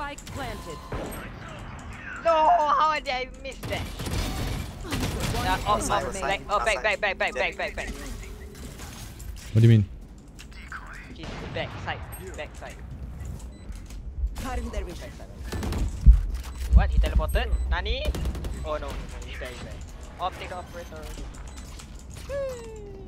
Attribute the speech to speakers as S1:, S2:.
S1: Spike planted.
S2: No, how did I miss that? Back.
S3: What do you mean?
S2: He's backside. What? He teleported? Nani? Oh no, he's there. Optic operator.